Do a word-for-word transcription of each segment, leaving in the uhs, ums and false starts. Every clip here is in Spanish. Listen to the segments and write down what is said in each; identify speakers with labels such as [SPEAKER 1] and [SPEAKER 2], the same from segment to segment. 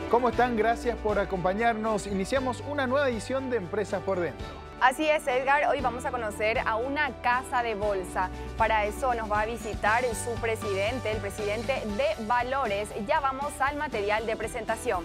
[SPEAKER 1] ¿Cómo están? Gracias por acompañarnos. Iniciamos una nueva edición de Empresas por Dentro.
[SPEAKER 2] Así es, Edgar. Hoy vamos a conocer a una casa de bolsa. Para eso nos va a visitar su presidente, el presidente de Valores. Ya vamos al material de presentación.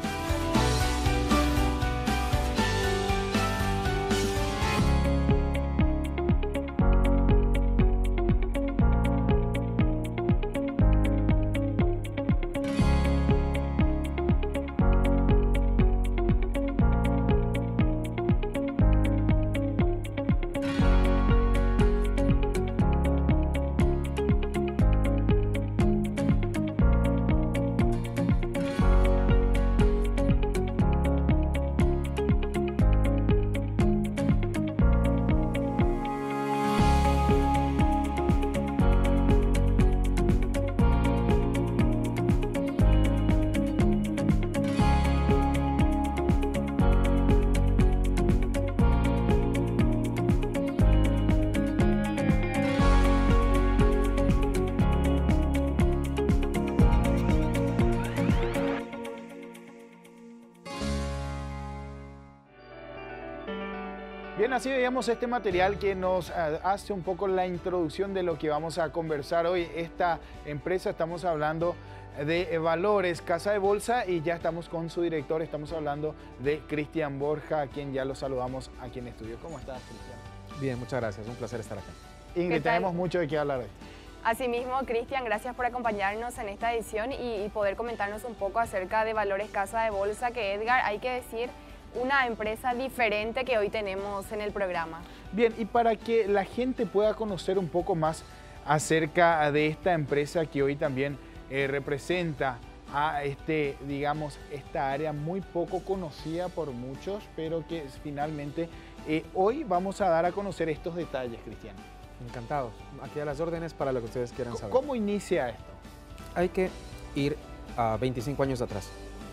[SPEAKER 1] Bien, así veíamos este material que nos hace un poco la introducción de lo que vamos a conversar hoy. Esta empresa, estamos hablando de Valores, Casa de Bolsa, y ya estamos con su director, estamos hablando de Cristian Borja, a quien ya lo saludamos aquí en estudio. ¿Cómo estás, Cristian?
[SPEAKER 3] Bien, muchas gracias, un placer estar acá.
[SPEAKER 1] Ingrid, tenemos mucho de qué hablar hoy.
[SPEAKER 2] Asimismo, Cristian, gracias por acompañarnos en esta edición y, y poder comentarnos un poco acerca de Valores, Casa de Bolsa, que Edgar, hay que decir, una empresa diferente que hoy tenemos en el programa.
[SPEAKER 1] Bien, y para que la gente pueda conocer un poco más acerca de esta empresa que hoy también eh, representa a este, digamos, esta área muy poco conocida por muchos, pero que finalmente eh, hoy vamos a dar a conocer estos detalles, Cristian.
[SPEAKER 3] Encantado. Aquí a las órdenes para lo que ustedes quieran saber.
[SPEAKER 1] ¿Cómo inicia esto?
[SPEAKER 3] Hay que ir a veinticinco años atrás,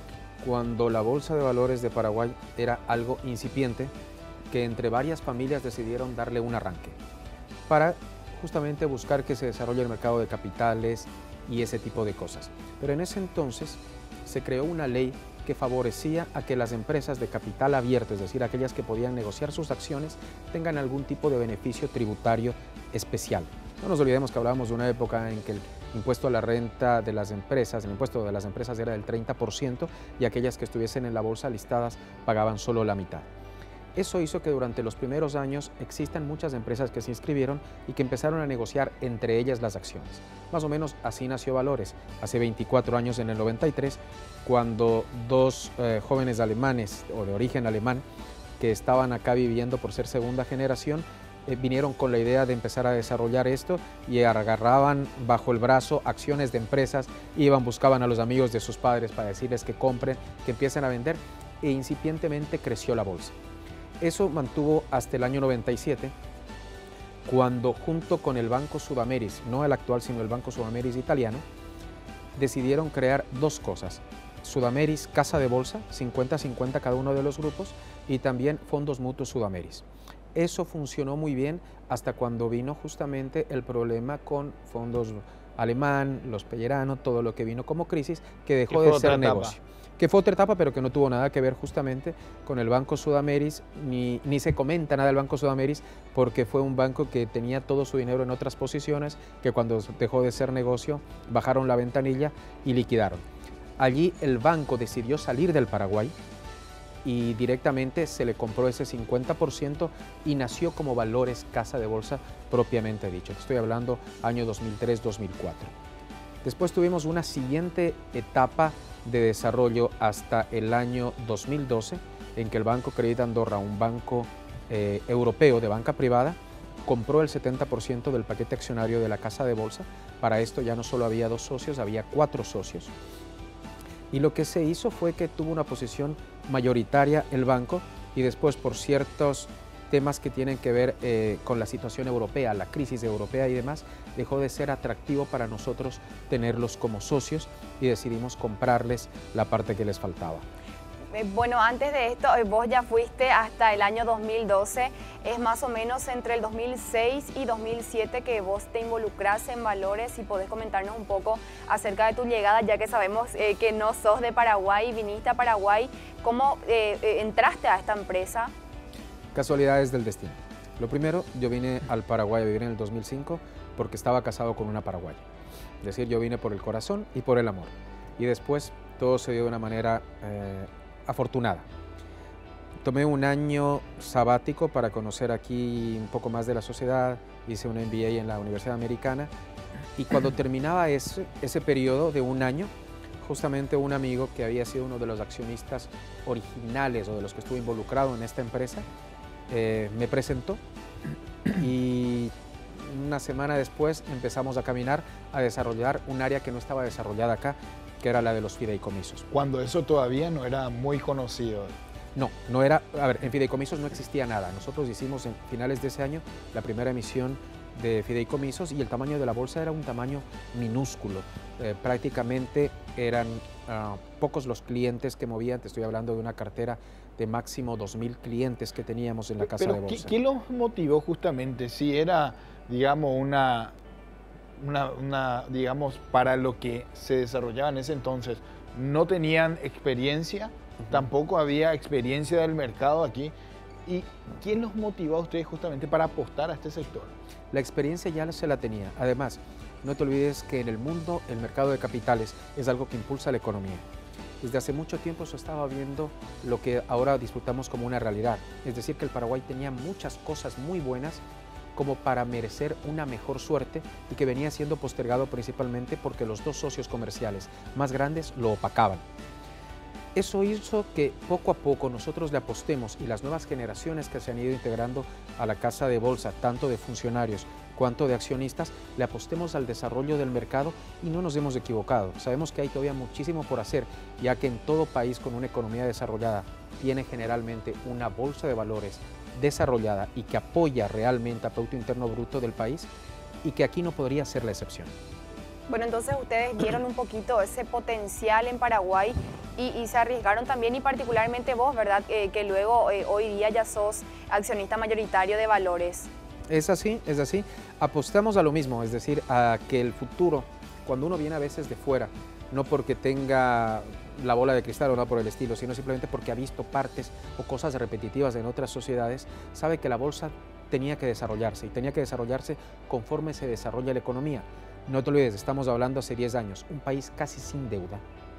[SPEAKER 3] cuando la Bolsa de Valores de Paraguay era algo incipiente, que entre varias familias decidieron darle un arranque para justamente buscar que se desarrolle el mercado de capitales y ese tipo de cosas. Pero en ese entonces se creó una ley que favorecía a que las empresas de capital abierto, es decir, aquellas que podían negociar sus acciones, tengan algún tipo de beneficio tributario especial. No nos olvidemos que hablábamos de una época en que el impuesto a la renta de las empresas, el impuesto de las empresas era del treinta por ciento y aquellas que estuviesen en la bolsa listadas pagaban solo la mitad. Eso hizo que durante los primeros años existan muchas empresas que se inscribieron y que empezaron a negociar entre ellas las acciones. Más o menos así nació Valores, hace veinticuatro años, en el noventa y tres, cuando dos eh, jóvenes alemanes o de origen alemán que estaban acá viviendo por ser segunda generación, Eh, vinieron con la idea de empezar a desarrollar esto y agarraban bajo el brazo acciones de empresas, iban, buscaban a los amigos de sus padres para decirles que compren, que empiecen a vender, e incipientemente creció la bolsa. Eso mantuvo hasta el año noventa y siete, cuando junto con el Banco Sudameris, no el actual sino el Banco Sudameris italiano, decidieron crear dos cosas: Sudameris Casa de Bolsa, cincuenta cincuenta cada uno de los grupos, y también Fondos Mutuos Sudameris. Eso funcionó muy bien hasta cuando vino justamente el problema con Fondos Alemán, los Pellerano, todo lo que vino como crisis, que dejó de ser negocio. Que fue otra etapa, pero que no tuvo nada que ver justamente con el Banco Sudameris, ni, ni se comenta nada del Banco Sudameris, porque fue un banco que tenía todo su dinero en otras posiciones, que cuando dejó de ser negocio bajaron la ventanilla y liquidaron. Allí el banco decidió salir del Paraguay y directamente se le compró ese cincuenta por ciento y nació como Valores Casa de Bolsa propiamente dicho. Estoy hablando año dos mil tres dos mil cuatro. Después tuvimos una siguiente etapa de desarrollo hasta el año dos mil doce, en que el Banco Crédit Andorra, un banco eh, europeo de banca privada, compró el setenta por ciento del paquete accionario de la Casa de Bolsa. Para esto ya no solo había dos socios, había cuatro socios. Y lo que se hizo fue que tuvo una posición mayoritaria el banco, y después, por ciertos temas que tienen que ver eh, con la situación europea, la crisis europea y demás, dejó de ser atractivo para nosotros tenerlos como socios y decidimos comprarles la parte que les faltaba.
[SPEAKER 2] Eh, bueno, antes de esto, eh, vos ya fuiste hasta el año dos mil doce, es más o menos entre el dos mil seis y dos mil siete que vos te involucrás en valores, y podés comentarnos un poco acerca de tu llegada, ya que sabemos eh, que no sos de Paraguay, viniste a Paraguay. ¿Cómo eh, eh, entraste a esta empresa?
[SPEAKER 3] Casualidades del destino. Lo primero, yo vine al Paraguay a vivir en el dos mil cinco porque estaba casado con una paraguaya. Es decir, yo vine por el corazón y por el amor. Y después todo se dio de una manera eh, afortunada. Tomé un año sabático para conocer aquí un poco más de la sociedad, hice un M B A en la Universidad Americana, y cuando terminaba ese, ese periodo de un año, justamente un amigo que había sido uno de los accionistas originales o de los que estuvo involucrado en esta empresa, eh, me presentó, y una semana después empezamos a caminar a desarrollar un área que no estaba desarrollada acá, que era la de los fideicomisos.
[SPEAKER 1] Cuando eso todavía no era muy conocido.
[SPEAKER 3] No, no era, a ver, en fideicomisos no existía nada. Nosotros hicimos en finales de ese año la primera emisión de fideicomisos y el tamaño de la bolsa era un tamaño minúsculo. Eh, prácticamente eran uh, pocos los clientes que movían. Te estoy hablando de una cartera de máximo dos mil clientes que teníamos en la casa
[SPEAKER 1] Pero
[SPEAKER 3] de bolsa.
[SPEAKER 1] ¿qué, qué los motivó justamente? Si era, digamos, una, una, una, digamos, para lo que se desarrollaba en ese entonces, no tenían experiencia, uh-huh. Tampoco había experiencia del mercado aquí. ¿Y quién los motivó a ustedes justamente para apostar a este sector?
[SPEAKER 3] La experiencia ya se la tenía. Además, no te olvides que en el mundo el mercado de capitales es algo que impulsa la economía. Desde hace mucho tiempo se estaba viendo lo que ahora disfrutamos como una realidad. Es decir, que el Paraguay tenía muchas cosas muy buenas como para merecer una mejor suerte, y que venía siendo postergado principalmente porque los dos socios comerciales más grandes lo opacaban. Eso hizo que poco a poco nosotros le apostemos, y las nuevas generaciones que se han ido integrando a la casa de bolsa, tanto de funcionarios cuanto de accionistas, le apostemos al desarrollo del mercado, y no nos hemos equivocado. Sabemos que hay todavía muchísimo por hacer, ya que en todo país con una economía desarrollada tiene generalmente una bolsa de valores desarrollada y que apoya realmente al Producto Interno Bruto del país, y que aquí no podría ser la excepción.
[SPEAKER 2] Bueno, entonces ustedes vieron un poquito ese potencial en Paraguay y, y se arriesgaron también, y particularmente vos, ¿verdad? Eh, que luego eh, hoy día ya sos accionista mayoritario de valores.
[SPEAKER 3] Es así, es así. Apostamos a lo mismo, es decir, a que el futuro, cuando uno viene a veces de fuera, no porque tenga la bola de cristal o no por el estilo, sino simplemente porque ha visto partes o cosas repetitivas en otras sociedades, sabe que la bolsa tenía que desarrollarse, y tenía que desarrollarse conforme se desarrolla la economía. No te olvides, estamos hablando hace diez años, un país casi sin deuda,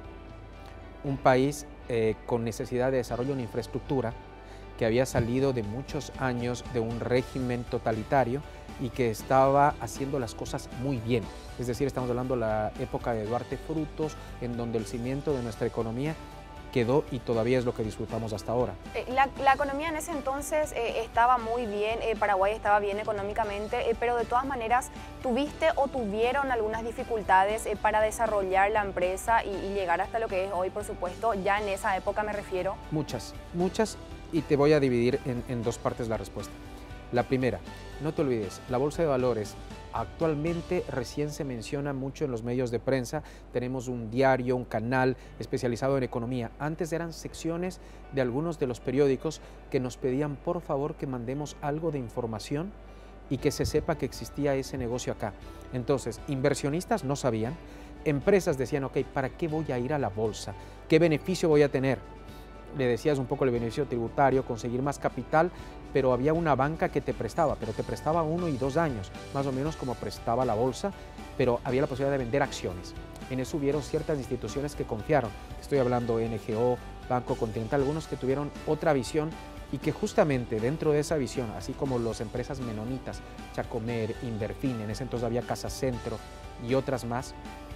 [SPEAKER 3] un país eh, con necesidad de desarrollo en infraestructura, que había salido de muchos años de un régimen totalitario y que estaba haciendo las cosas muy bien. Es decir, estamos hablando de la época de Duarte Frutos, en donde el cimiento de nuestra economía quedó, y todavía es lo que disfrutamos hasta ahora.
[SPEAKER 2] Eh, la, la economía en ese entonces eh, estaba muy bien, eh, Paraguay estaba bien económicamente, eh, pero de todas maneras, ¿tuviste o tuvieron algunas dificultades eh, para desarrollar la empresa y, y llegar hasta lo que es hoy, por supuesto? Ya en esa época me refiero.
[SPEAKER 3] Muchas, muchas, y te voy a dividir en, en dos partes la respuesta. La primera, no te olvides, la bolsa de valores actualmente recién se menciona mucho en los medios de prensa. Tenemos un diario, un canal especializado en economía. Antes eran secciones de algunos de los periódicos que nos pedían por favor que mandemos algo de información y que se sepa que existía ese negocio acá. Entonces, inversionistas no sabían, empresas decían, ok, ¿para qué voy a ir a la bolsa? ¿Qué beneficio voy a tener? Le decías un poco el beneficio tributario, conseguir más capital, pero había una banca que te prestaba, pero te prestaba uno y dos años, más o menos como prestaba la bolsa, pero había la posibilidad de vender acciones. En eso hubieron ciertas instituciones que confiaron. Estoy hablando de N G O, Banco Continental, algunos que tuvieron otra visión, y que justamente dentro de esa visión, así como las empresas menonitas, Chacomer, Inverfin, en ese entonces había Casa Centro y otras más,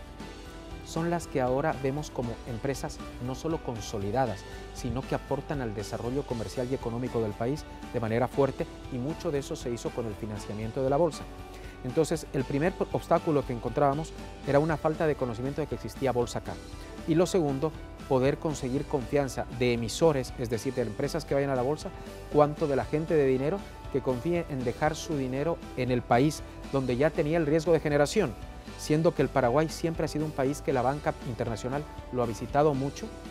[SPEAKER 3] son las que ahora vemos como empresas no solo consolidadas, sino que aportan al desarrollo comercial y económico del país de manera fuerte, y mucho de eso se hizo con el financiamiento de la bolsa. Entonces, el primer obstáculo que encontrábamos era una falta de conocimiento de que existía bolsa acá. Y lo segundo, poder conseguir confianza de emisores, es decir, de empresas que vayan a la bolsa, cuanto de la gente de dinero que confíe en dejar su dinero en el país donde ya tenía el riesgo de generación, siendo que el Paraguay siempre ha sido un país que la banca internacional lo ha visitado mucho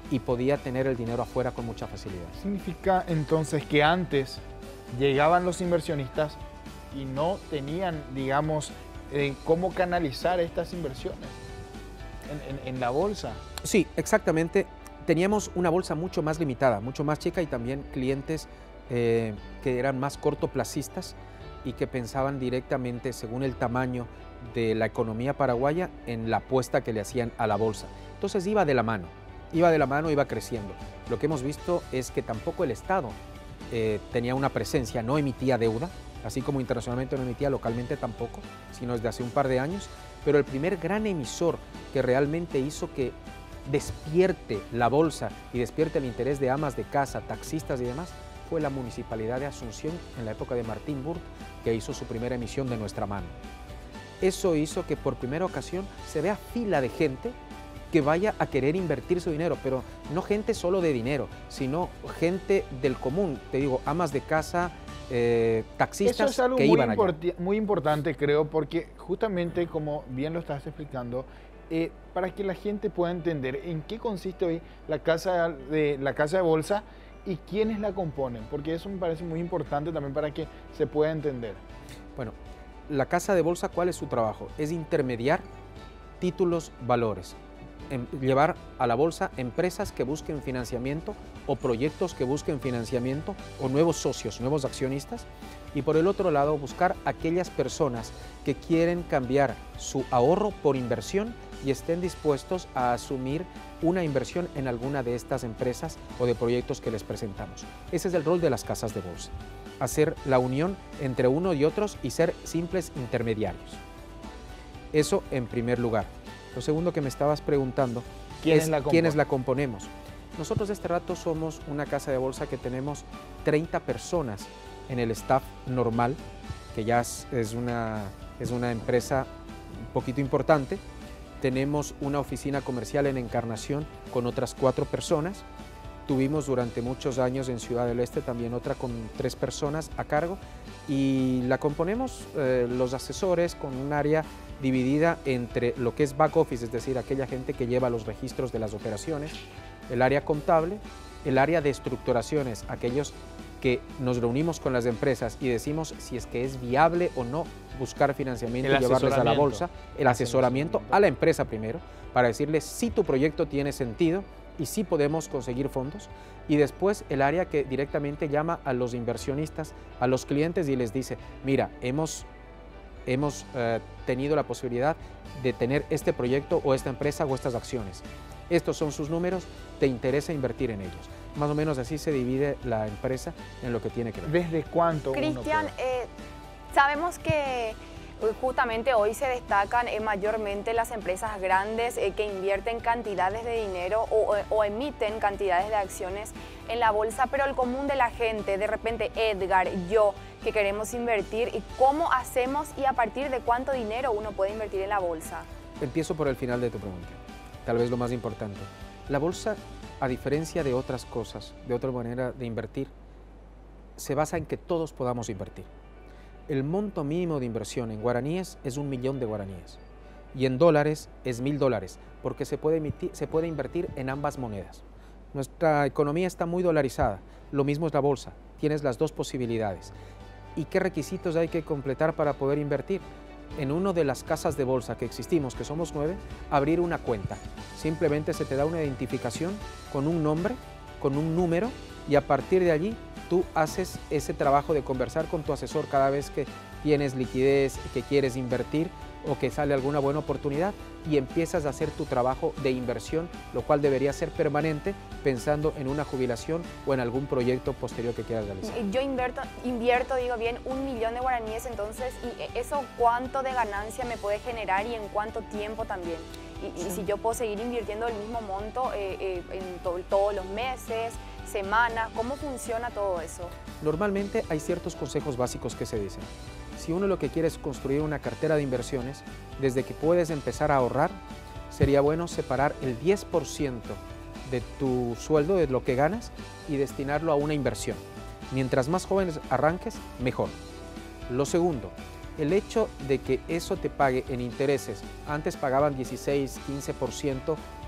[SPEAKER 3] y podía tener el dinero afuera con mucha facilidad.
[SPEAKER 1] Significa entonces que antes llegaban los inversionistas y no tenían, digamos, eh, cómo canalizar estas inversiones en, en, en la bolsa.
[SPEAKER 3] Sí, exactamente. Teníamos una bolsa mucho más limitada, mucho más chica y también clientes eh, que eran más cortoplacistas y que pensaban directamente según el tamaño de la economía paraguaya en la apuesta que le hacían a la bolsa. Entonces iba de la mano, iba de la mano, iba creciendo. Lo que hemos visto es que tampoco el Estado eh, tenía una presencia, no emitía deuda, así como internacionalmente no emitía, localmente tampoco, sino desde hace un par de años, pero el primer gran emisor que realmente hizo que despierte la bolsa y despierte el interés de amas de casa, taxistas y demás, fue la Municipalidad de Asunción en la época de Martín Burt, que hizo su primera emisión de nuestra mano. Eso hizo que por primera ocasión se vea fila de gente que vaya a querer invertir su dinero, pero no gente solo de dinero, sino gente del común, te digo, amas de casa, eh, taxistas.
[SPEAKER 1] Eso es algo
[SPEAKER 3] que
[SPEAKER 1] muy,
[SPEAKER 3] iban
[SPEAKER 1] import
[SPEAKER 3] allá.
[SPEAKER 1] muy importante, creo, porque justamente como bien lo estás explicando, eh, para que la gente pueda entender en qué consiste hoy la casa de, la casa de bolsa y quiénes la componen, porque eso me parece muy importante también para que se pueda entender.
[SPEAKER 3] Bueno, la casa de bolsa, ¿cuál es su trabajo? Es intermediar títulos, valores. En llevar a la bolsa empresas que busquen financiamiento o proyectos que busquen financiamiento o nuevos socios, nuevos accionistas, y por el otro lado buscar aquellas personas que quieren cambiar su ahorro por inversión y estén dispuestos a asumir una inversión en alguna de estas empresas o de proyectos que les presentamos. Ese es el rol de las casas de bolsa, hacer la unión entre uno y otros y ser simples intermediarios. Eso en primer lugar. Lo segundo que me estabas preguntando
[SPEAKER 1] ¿Quiénes
[SPEAKER 3] es
[SPEAKER 1] la
[SPEAKER 3] quiénes la componemos. Nosotros de este rato somos una casa de bolsa que tenemos treinta personas en el staff normal, que ya es una, es una empresa un poquito importante. Tenemos una oficina comercial en Encarnación con otras cuatro personas. Tuvimos durante muchos años en Ciudad del Este también otra con tres personas a cargo y la componemos eh, los asesores con un área dividida entre lo que es back office, es decir, aquella gente que lleva los registros de las operaciones, el área contable, el área de estructuraciones, aquellos que nos reunimos con las empresas y decimos si es que es viable o no buscar financiamiento y llevarles a la bolsa, el asesoramiento a la empresa primero, para decirles si tu proyecto tiene sentido y si podemos conseguir fondos, y después el área que directamente llama a los inversionistas, a los clientes y les dice, mira, hemos, hemos eh, tenido la posibilidad de tener este proyecto o esta empresa o estas acciones. Estos son sus números, ¿te interesa invertir en ellos? Más o menos así se divide la empresa en lo que tiene que ver.
[SPEAKER 1] ¿Desde cuánto?
[SPEAKER 2] Cristian, eh, sabemos que justamente hoy se destacan eh, mayormente las empresas grandes eh, que invierten cantidades de dinero o, o emiten cantidades de acciones en la bolsa, pero el común de la gente, de repente Edgar, yo, que queremos invertir, ¿y cómo hacemos y a partir de cuánto dinero uno puede invertir en la bolsa?
[SPEAKER 3] Empiezo por el final de tu pregunta, tal vez lo más importante. La bolsa, a diferencia de otras cosas, de otra manera de invertir, se basa en que todos podamos invertir. El monto mínimo de inversión en guaraníes es un millón de guaraníes y en dólares es mil dólares, porque se puede, emitir, se puede invertir en ambas monedas. Nuestra economía está muy dolarizada, lo mismo es la bolsa, tienes las dos posibilidades. ¿Y qué requisitos hay que completar para poder invertir? En una de las casas de bolsa que existimos, que somos nueve, abrir una cuenta. Simplemente se te da una identificación con un nombre, con un número, y a partir de allí tú haces ese trabajo de conversar con tu asesor cada vez que tienes liquidez y que quieres invertir o que sale alguna buena oportunidad y empiezas a hacer tu trabajo de inversión, lo cual debería ser permanente pensando en una jubilación o en algún proyecto posterior que quieras realizar.
[SPEAKER 2] Yo invierto, invierto digo bien, un millón de guaraníes, entonces, ¿y eso cuánto de ganancia me puede generar y en cuánto tiempo también? Y, y si yo puedo seguir invirtiendo el mismo monto eh, eh, en to todos los meses, semanas, ¿cómo funciona todo eso?
[SPEAKER 3] Normalmente hay ciertos consejos básicos que se dicen. Si uno lo que quiere es construir una cartera de inversiones, desde que puedes empezar a ahorrar, sería bueno separar el diez por ciento de tu sueldo, de lo que ganas, y destinarlo a una inversión. Mientras más jóvenes arranques, mejor. Lo segundo, el hecho de que eso te pague en intereses, antes pagaban dieciséis, quince por ciento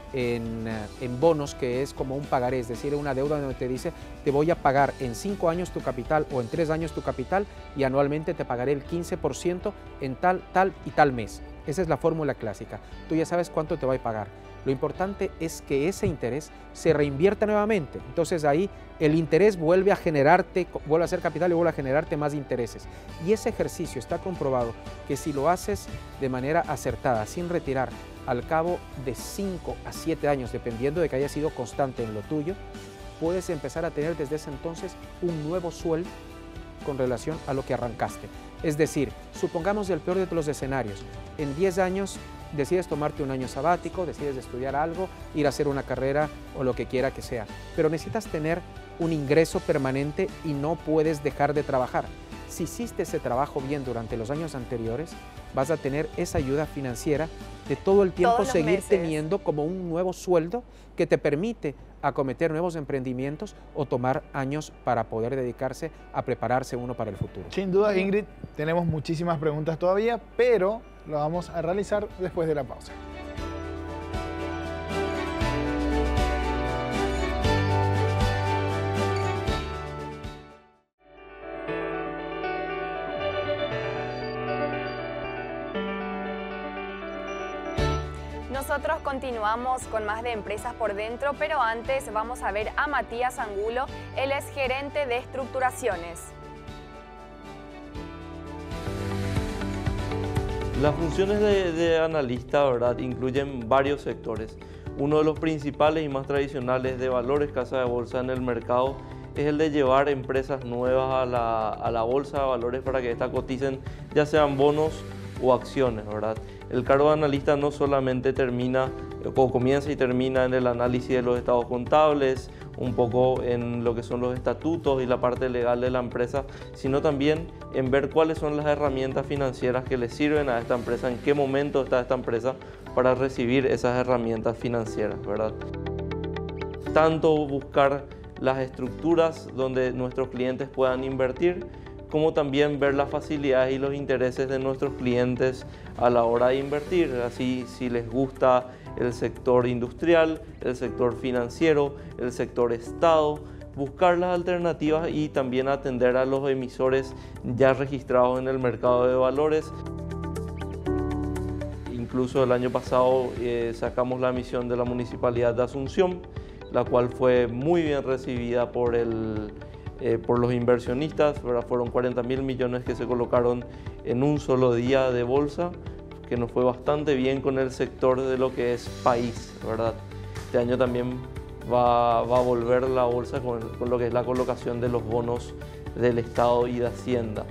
[SPEAKER 3] en, en bonos, que es como un pagaré, es decir, una deuda donde te dice te voy a pagar en cinco años tu capital o en tres años tu capital y anualmente te pagaré el quince por ciento en tal, tal y tal mes. Esa es la fórmula clásica. Tú ya sabes cuánto te va a pagar. Lo importante es que ese interés se reinvierta nuevamente. Entonces ahí el interés vuelve a generarte, vuelve a ser capital y vuelve a generarte más intereses. Y ese ejercicio está comprobado que si lo haces de manera acertada, sin retirar, al cabo de cinco a siete años, dependiendo de que haya sido constante en lo tuyo, puedes empezar a tener desde ese entonces un nuevo sueldo con relación a lo que arrancaste. Es decir, supongamos el peor de los escenarios, en diez años decides tomarte un año sabático, decides estudiar algo, ir a hacer una carrera o lo que quiera que sea, pero necesitas tener un ingreso permanente y no puedes dejar de trabajar. Si hiciste ese trabajo bien durante los años anteriores, vas a tener esa ayuda financiera de todo el tiempo seguir meses. teniendo como un nuevo sueldo que te permite acometer nuevos emprendimientos o tomar años para poder dedicarse a prepararse uno para el futuro.
[SPEAKER 1] Sin duda, Ingrid, tenemos muchísimas preguntas todavía, pero lo vamos a realizar después de la pausa.
[SPEAKER 2] Nosotros continuamos con más de Empresas por Dentro, pero antes vamos a ver a Matías Angulo, él es gerente de estructuraciones.
[SPEAKER 4] Las funciones de, de analista, ¿verdad?, incluyen varios sectores. Uno de los principales y más tradicionales de valores casa de bolsa en el mercado es el de llevar empresas nuevas a la, a la bolsa de valores para que éstas coticen, ya sean bonos o acciones, ¿verdad? El cargo de analista no solamente termina o comienza y termina en el análisis de los estados contables, un poco en lo que son los estatutos y la parte legal de la empresa, sino también en ver cuáles son las herramientas financieras que le sirven a esta empresa, en qué momento está esta empresa para recibir esas herramientas financieras, ¿verdad? Tanto buscar las estructuras donde nuestros clientes puedan invertir, como también ver las facilidades y los intereses de nuestros clientes a la hora de invertir. Así, si les gusta el sector industrial, el sector financiero, el sector Estado, buscar las alternativas y también atender a los emisores ya registrados en el mercado de valores. Incluso el año pasado eh, sacamos la emisión de la Municipalidad de Asunción, la cual fue muy bien recibida por el Eh, por los inversionistas, ¿verdad? Fueron cuarenta mil millones que se colocaron en un solo día de bolsa, que nos fue bastante bien con el sector de lo que es país, ¿verdad? Este año también va, va a volver la bolsa con, con lo que es la colocación de los bonos del Estado y de Hacienda.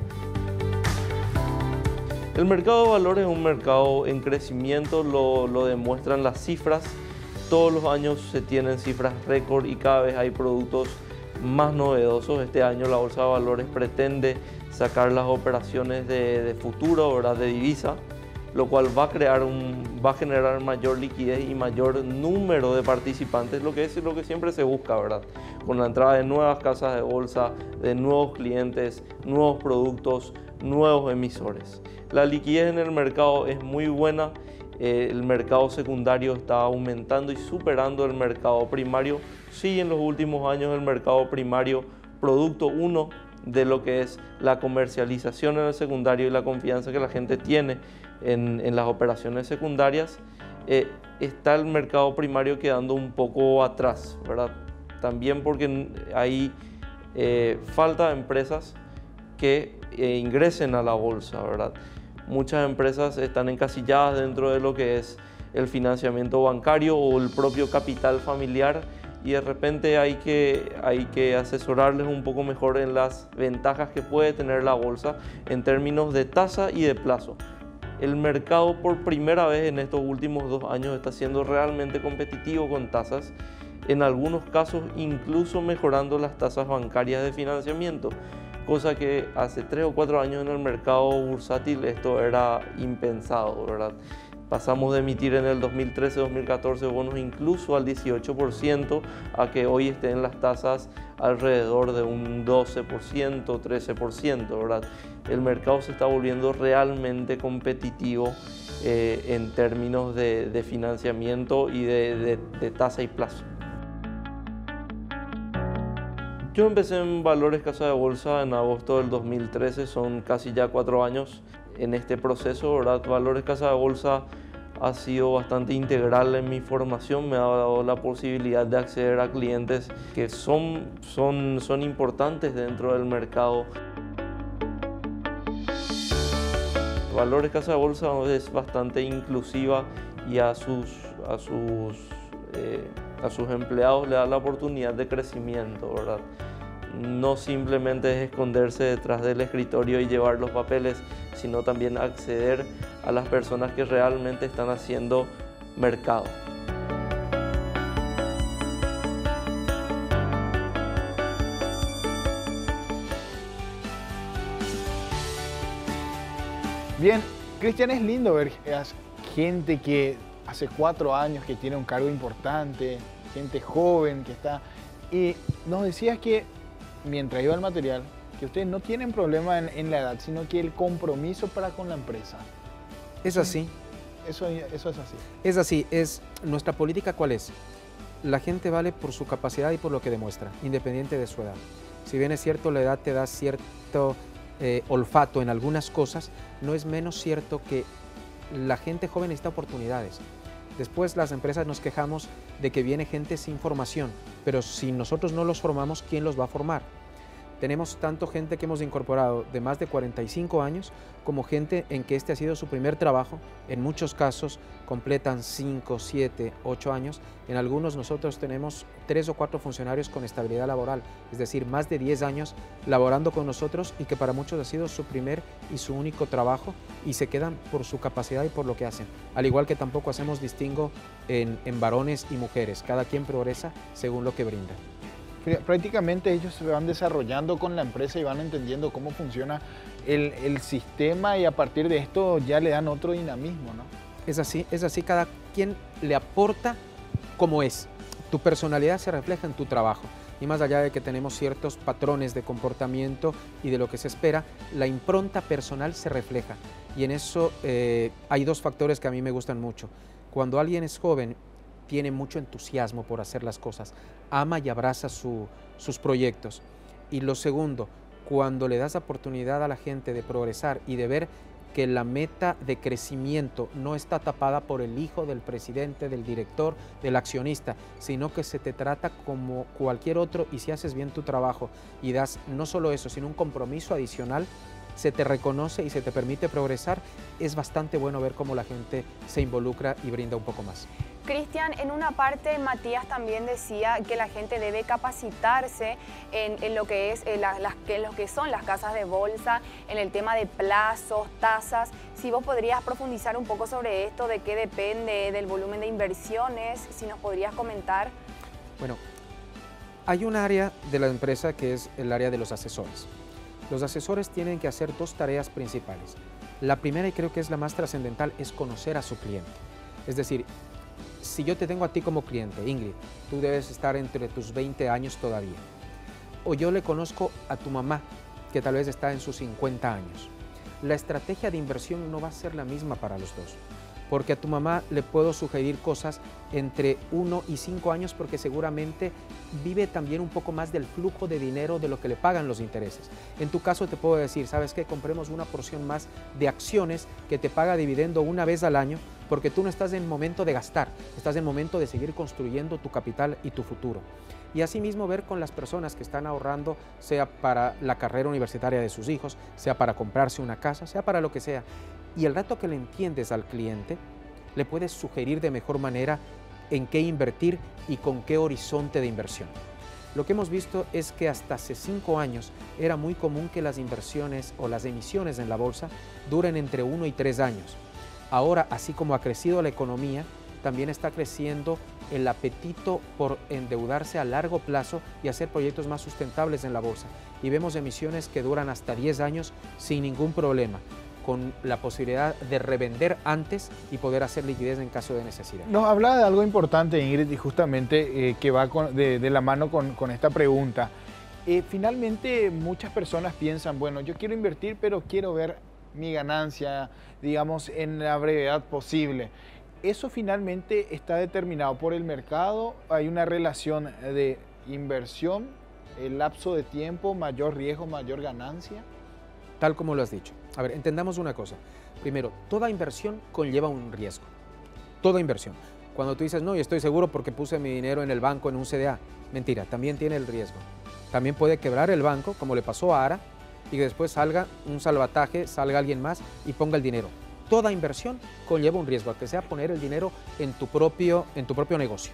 [SPEAKER 4] El mercado de valores es un mercado en crecimiento, lo, lo demuestran las cifras. Todos los años se tienen cifras récord y cada vez hay productos más novedosos. Este año la Bolsa de Valores pretende sacar las operaciones de, de futuro, ¿verdad?, de divisa, lo cual va a, crear un, va a generar mayor liquidez y mayor número de participantes, lo que es lo que siempre se busca, ¿verdad?, con la entrada de nuevas casas de bolsa, de nuevos clientes, nuevos productos, nuevos emisores. La liquidez en el mercado es muy buena. Eh, el mercado secundario está aumentando y superando el mercado primario. Sí, en los últimos años el mercado primario, producto uno de lo que es la comercialización en el secundario y la confianza que la gente tiene en, en las operaciones secundarias, eh, está el mercado primario quedando un poco atrás, ¿verdad? También porque hay eh, falta de empresas que eh, ingresen a la bolsa, ¿verdad? Muchas empresas están encasilladas dentro de lo que es el financiamiento bancario o el propio capital familiar y de repente hay que, hay que asesorarles un poco mejor en las ventajas que puede tener la bolsa en términos de tasa y de plazo. El mercado por primera vez en estos últimos dos años está siendo realmente competitivo con tasas, en algunos casos incluso mejorando las tasas bancarias de financiamiento, cosa que hace tres o cuatro años en el mercado bursátil esto era impensado, ¿verdad? Pasamos de emitir en el dos mil trece dos mil catorce bonos incluso al dieciocho por ciento a que hoy estén las tasas alrededor de un doce por ciento, trece por ciento, ¿verdad? El mercado se está volviendo realmente competitivo eh, en términos de, de financiamiento y de, de, de tasa y plazo. Yo empecé en Valores Casa de Bolsa en agosto del dos mil trece, son casi ya cuatro años en este proceso, ¿verdad? Valores Casa de Bolsa ha sido bastante integral en mi formación, me ha dado la posibilidad de acceder a clientes que son, son, son importantes dentro del mercado. Valores Casa de Bolsa es bastante inclusiva y a sus, a sus, eh, a sus empleados le da la oportunidad de crecimiento, ¿verdad? No simplemente es esconderse detrás del escritorio y llevar los papeles, sino también acceder a las personas que realmente están haciendo mercado.
[SPEAKER 1] Bien, Cristian, es lindo ver gente que hace cuatro años que tiene un cargo importante, gente joven que está... Y nos decías que mientras iba el material, que ustedes no tienen problema en, en la edad, sino que el compromiso para con la empresa.
[SPEAKER 3] Es así.
[SPEAKER 1] Eso, eso es así.
[SPEAKER 3] Es así. Es, nuestra política, ¿cuál es? La gente vale por su capacidad y por lo que demuestra, independiente de su edad. Si bien es cierto, la edad te da cierto eh, olfato en algunas cosas, no es menos cierto que la gente joven necesita oportunidades. Después las empresas nos quejamos de que viene gente sin formación, pero si nosotros no los formamos, ¿quién los va a formar? Tenemos tanto gente que hemos incorporado de más de cuarenta y cinco años como gente en que este ha sido su primer trabajo. En muchos casos completan cinco, siete, ocho años. En algunos nosotros tenemos tres o cuatro funcionarios con estabilidad laboral, es decir, más de diez años laborando con nosotros y que para muchos ha sido su primer y su único trabajo y se quedan por su capacidad y por lo que hacen. Al igual que tampoco hacemos distingo en, en varones y mujeres, cada quien progresa según lo que brinda.
[SPEAKER 1] Prácticamente ellos se van desarrollando con la empresa y van entendiendo cómo funciona el, el sistema y a partir de esto ya le dan otro dinamismo, ¿no?
[SPEAKER 3] Es así, es así, cada quien le aporta como es. Tu personalidad se refleja en tu trabajo y más allá de que tenemos ciertos patrones de comportamiento y de lo que se espera, la impronta personal se refleja y en eso eh, hay dos factores que a mí me gustan mucho. Cuando alguien es joven, tiene mucho entusiasmo por hacer las cosas, ama y abraza su, sus proyectos. Y lo segundo, cuando le das oportunidad a la gente de progresar y de ver que la meta de crecimiento no está tapada por el hijo del presidente, del director, del accionista, sino que se te trata como cualquier otro y si haces bien tu trabajo y das no solo eso, sino un compromiso adicional, se te reconoce y se te permite progresar, es bastante bueno ver cómo la gente se involucra y brinda un poco más.
[SPEAKER 2] Cristian, en una parte Matías también decía que la gente debe capacitarse en, en, lo, que es, en, la, las, en lo que son las casas de bolsa, en el tema de plazos, tasas. Si vos podrías profundizar un poco sobre esto, de qué depende del volumen de inversiones, si nos podrías comentar.
[SPEAKER 3] Bueno, hay un área de la empresa que es el área de los asesores. Los asesores tienen que hacer dos tareas principales. La primera, y creo que es la más trascendental, es conocer a su cliente. Es decir, si yo te tengo a ti como cliente, Ingrid, tú debes estar entre tus veinte años todavía. O yo le conozco a tu mamá, que tal vez está en sus cincuenta años. La estrategia de inversión no va a ser la misma para los dos. Porque a tu mamá le puedo sugerir cosas entre uno y cinco años porque seguramente vive también un poco más del flujo de dinero de lo que le pagan los intereses. En tu caso te puedo decir, ¿sabes qué? Compremos una porción más de acciones que te paga dividendo una vez al año porque tú no estás en momento de gastar, estás en momento de seguir construyendo tu capital y tu futuro. Y asimismo ver con las personas que están ahorrando, sea para la carrera universitaria de sus hijos, sea para comprarse una casa, sea para lo que sea. Y el rato que le entiendes al cliente, le puedes sugerir de mejor manera en qué invertir y con qué horizonte de inversión. Lo que hemos visto es que hasta hace cinco años era muy común que las inversiones o las emisiones en la bolsa duren entre uno y tres años. Ahora, así como ha crecido la economía, también está creciendo el apetito por endeudarse a largo plazo y hacer proyectos más sustentables en la bolsa. Y vemos emisiones que duran hasta diez años sin ningún problema, con la posibilidad de revender antes y poder hacer liquidez en caso de necesidad.
[SPEAKER 1] Nos hablaba de algo importante, Ingrid, y justamente eh, que va con, de, de la mano con, con esta pregunta. Eh, finalmente, muchas personas piensan, bueno, yo quiero invertir, pero quiero ver mi ganancia, digamos, en la brevedad posible. ¿Eso finalmente está determinado por el mercado? ¿Hay una relación de inversión, el lapso de tiempo, mayor riesgo, mayor ganancia?
[SPEAKER 3] Tal como lo has dicho. A ver, entendamos una cosa. Primero, toda inversión conlleva un riesgo. Toda inversión. Cuando tú dices, no, yo estoy seguro porque puse mi dinero en el banco en un C D A. Mentira, también tiene el riesgo. También puede quebrar el banco, como le pasó a Ara, y que después salga un salvataje, salga alguien más y ponga el dinero. Toda inversión conlleva un riesgo, que sea poner el dinero en tu propio, en tu propio negocio.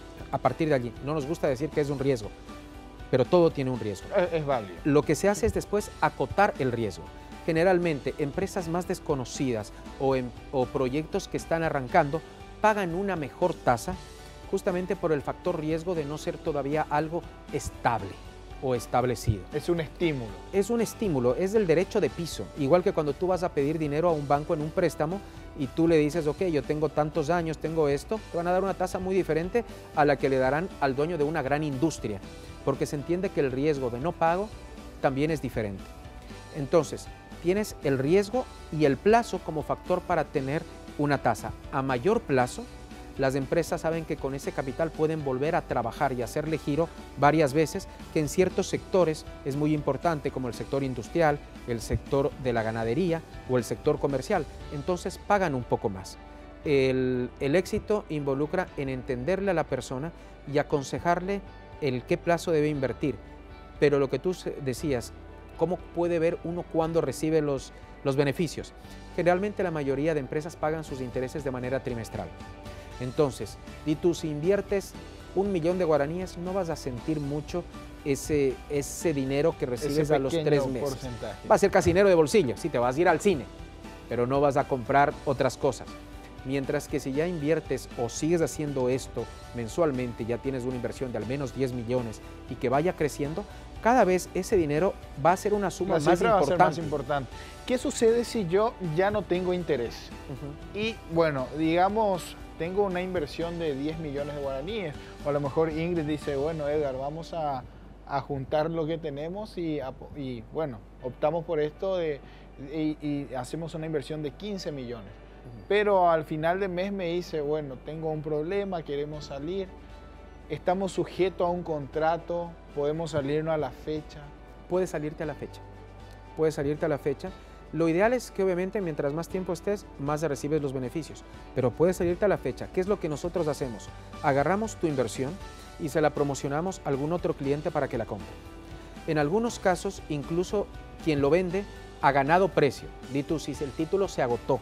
[SPEAKER 3] A partir de allí, no nos gusta decir que es un riesgo, pero todo tiene un riesgo.
[SPEAKER 1] Es, es válido.
[SPEAKER 3] Lo que se hace es después acotar el riesgo. Generalmente, empresas más desconocidas o, en, o proyectos que están arrancando pagan una mejor tasa justamente por el factor riesgo de no ser todavía algo estable o establecido.
[SPEAKER 1] Es un estímulo.
[SPEAKER 3] Es un estímulo, es el derecho de piso. Igual que cuando tú vas a pedir dinero a un banco en un préstamo y tú le dices, ok, yo tengo tantos años, tengo esto, te van a dar una tasa muy diferente a la que le darán al dueño de una gran industria, porque se entiende que el riesgo de no pago también es diferente. Entonces, tienes el riesgo y el plazo como factor para tener una tasa. A mayor plazo, las empresas saben que con ese capital pueden volver a trabajar y hacerle giro varias veces, que en ciertos sectores es muy importante, como el sector industrial, el sector de la ganadería o el sector comercial. Entonces pagan un poco más. El, el éxito involucra en entenderle a la persona y aconsejarle el qué plazo debe invertir. Pero lo que tú decías, ¿cómo puede ver uno cuándo recibe los, los beneficios? Generalmente la mayoría de empresas pagan sus intereses de manera trimestral. Entonces, y tú si inviertes un millón de guaraníes, no vas a sentir mucho ese, ese dinero que recibes a los tres meses.
[SPEAKER 1] Porcentaje.
[SPEAKER 3] Va a ser casi dinero de bolsillo, sí, te vas a ir al cine, pero no vas a comprar otras cosas. Mientras que si ya inviertes o sigues haciendo esto mensualmente, ya tienes una inversión de al menos diez millones y que vaya creciendo, cada vez ese dinero va a ser una suma
[SPEAKER 1] La
[SPEAKER 3] más
[SPEAKER 1] cifra va a ser
[SPEAKER 3] importante.
[SPEAKER 1] más importante. ¿Qué sucede si yo ya no tengo interés? Uh-huh. Y bueno, digamos, tengo una inversión de diez millones de guaraníes, o a lo mejor Ingrid dice, bueno, Edgar, vamos a, a juntar lo que tenemos y, a, y bueno, optamos por esto de, y, y hacemos una inversión de quince millones. Uh-huh. Pero al final de mes me dice, bueno, tengo un problema, queremos salir, estamos sujetos a un contrato, podemos salirnos a la fecha.
[SPEAKER 3] Puedes salirte a la fecha, puedes salirte a la fecha. Lo ideal es que obviamente mientras más tiempo estés, más recibes los beneficios, pero puedes salirte a la fecha. ¿Qué es lo que nosotros hacemos? Agarramos tu inversión y se la promocionamos a algún otro cliente para que la compre. En algunos casos, incluso quien lo vende ha ganado precio. Di tú, si el título se agotó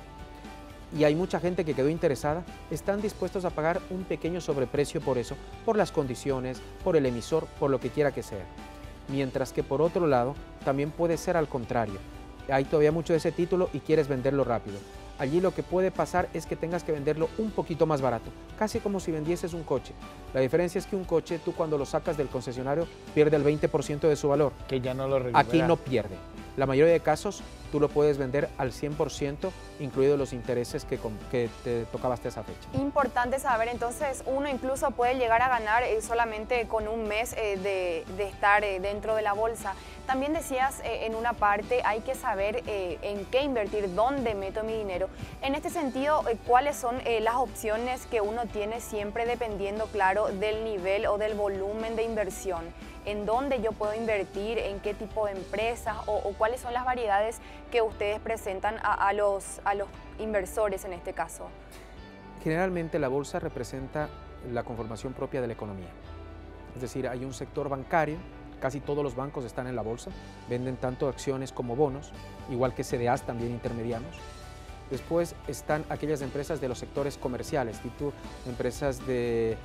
[SPEAKER 3] y hay mucha gente que quedó interesada, están dispuestos a pagar un pequeño sobreprecio por eso, por las condiciones, por el emisor, por lo que quiera que sea. Mientras que por otro lado, también puede ser al contrario. Hay todavía mucho de ese título y quieres venderlo rápido. Allí lo que puede pasar es que tengas que venderlo un poquito más barato, casi como si vendieses un coche. La diferencia es que un coche, tú cuando lo sacas del concesionario, pierde el veinte por ciento de su valor.
[SPEAKER 1] Que ya no lo recupera.
[SPEAKER 3] Aquí no pierde. La mayoría de casos, tú lo puedes vender al cien por ciento, incluidos los intereses que, que te tocaba hasta esa fecha.
[SPEAKER 2] Importante saber, entonces, uno incluso puede llegar a ganar eh, solamente con un mes eh, de, de estar eh, dentro de la bolsa. También decías eh, en una parte, hay que saber eh, en qué invertir, dónde meto mi dinero. En este sentido, eh, ¿cuáles son eh, las opciones que uno tiene siempre dependiendo, claro, del nivel o del volumen de inversión? ¿En dónde yo puedo invertir? ¿En qué tipo de empresas? ¿O, o cuáles son las variedades que ustedes presentan a, a, los, a los inversores en este caso?
[SPEAKER 3] Generalmente la bolsa representa la conformación propia de la economía. Es decir, hay un sector bancario, casi todos los bancos están en la bolsa, venden tanto acciones como bonos, igual que C D As también intermedianos. Después están aquellas empresas de los sectores comerciales, tipo empresas de,